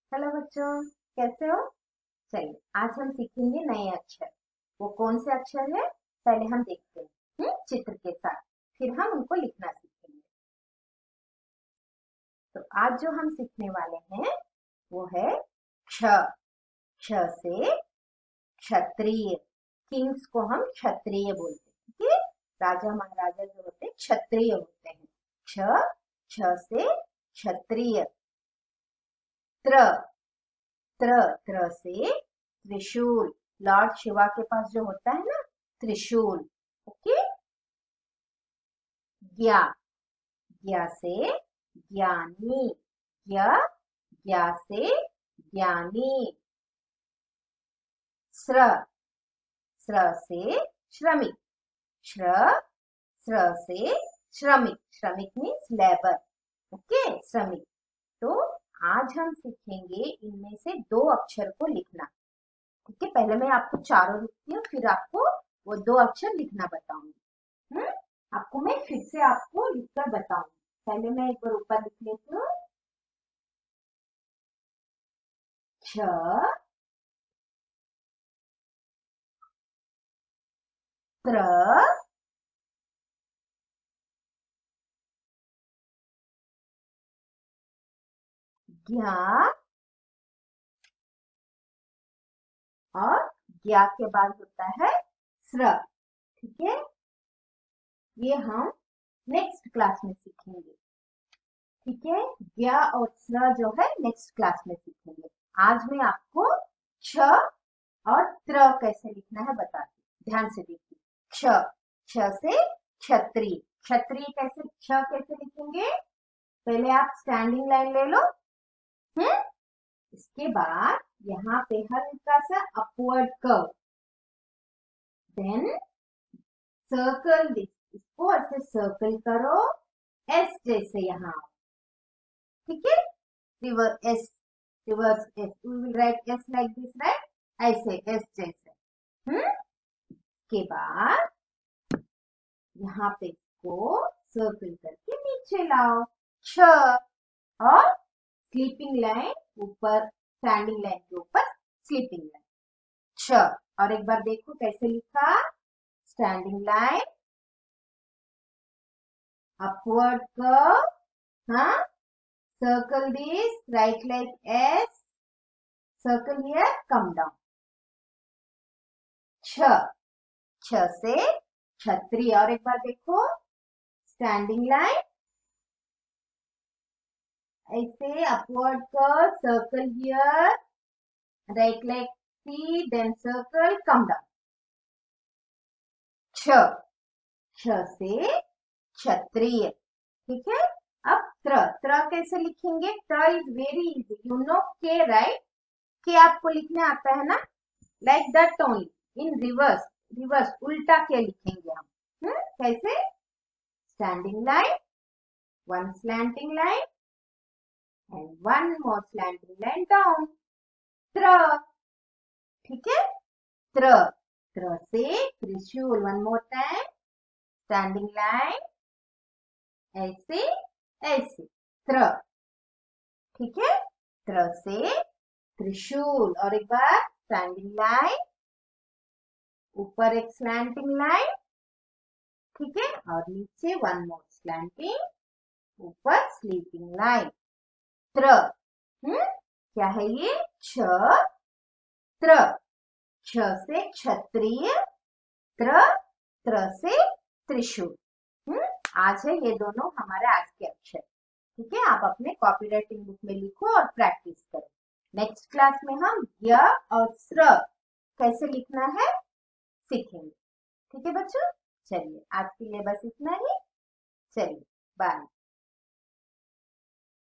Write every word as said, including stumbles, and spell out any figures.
Hello बच्चों, कैसे हो? चलिए आज हम सीखेंगे नए अक्षर। वो कौन से अक्षर है पहले हम देखते हैं। हम्म, चित्र के साथ फिर हम उनको लिखना सीखेंगे। तो आज जो हम सीखने वाले हैं वो है क्ष। क्ष से क्षत्रिय। किंग्स को हम क्षत्रिय बोलते हैं। ठीक है, राजा महाराजा जो होते हैं क्षत्रिय होते हैं। क्ष क्ष से क्षत्रिय। त्र त्र त्र से त्रिशूल। लॉर्ड शिवा के पास जो होता है ना, त्रिशूल। ओके। ज्ञा ज्ञा से ज्ञानी। ज्ञ ज्ञा से ज्ञानी। स्र स्र से श्रमिक। श्र स्र से श्रमिक। श्रमिक मीन्स लेबर। ओके, श्रमिक। तो आज हम सीखेंगे इनमें से दो अक्षर को लिखना। ठीक है, पहले मैं आपको चारों लिखती हूँ, फिर आपको वो दो अक्षर लिखना बताऊंगी। हम्म आपको मैं फिर से आपको लिखकर बताऊंगी। पहले मैं एक बार ऊपर लिख लेती हूँ। छ त्र ज्ञा और ज्ञा के बाद होता है स्र। ठीक है, ये हम नेक्स्ट क्लास में सीखेंगे। ठीक है, ज्ञा और स्र जो है नेक्स्ट क्लास में सीखेंगे। आज मैं आपको छ और त्र कैसे लिखना है बताती हूँ। ध्यान से देखिए। क्ष क्ष से क्षत्रिय। क्षत्रिय कैसे क्ष कैसे लिखेंगे? पहले आप स्टैंडिंग लाइन ले लो। हम्म इसके बाद यहाँ पे हल्का सा upward curve, then circle this. इसको ऐसे सर्कल करो एस जैसे यहाँ। ठीक है, reverse S, reverse S. We will write S like this, right? ऐसे एस जैसे। हम्म के बाद यहाँ पे इसको सर्कल करके नीचे लाओ। छ और स्लीपिंग लाइन ऊपर, स्टैंडिंग लाइन के ऊपर स्लीपिंग लाइन। छ और एक बार देखो कैसे लिखा। स्टैंडिंग लाइन, अपवर्ड कर्व, हाँ, circle this, right like S, circle here, come down. छ छ से क्षत्रिय। और एक बार देखो, स्टैंडिंग लाइन, ऐसे upward curve, circle here, right like C, then circle, come down. छ छ से क्षत्रिय। ठीक है, अब त्र त्र कैसे लिखेंगे? त्र is very easy, you know K, right? K आपको लिखने आता है ना, like that only, in reverse. Reverse उल्टा के लिखेंगे हम। हम्म कैसे? Standing line, one slanting line and one more slanting line down. त्र। ठीक है, त्र त्र से त्रिशूल। One more time, standing line, ऐसे ऐसे, त्र। ठीक है, त्र से त्रिशूल। और एक बार स्टैंडिंग लाइन, ऊपर एक स्लैंटिंग लाइन, ठीक है, और नीचे वन मोर स्लैंटिंग, ऊपर स्लीपिंग लाइन। त्र। हम्म क्या है ये? छ त्र। छ से क्षत्रिय, त्र त्र से त्रिशूल। हम्म आज है ये दोनों हमारे आज के अक्षर। ठीक है, आप अपने कॉपी राइटिंग बुक में लिखो और प्रैक्टिस करो। नेक्स्ट क्लास में हम य और स्र कैसे लिखना है सीखेंगे। ठीक है बच्चों, चलिए आज के लिए बस इतना ही। चलिए बाय।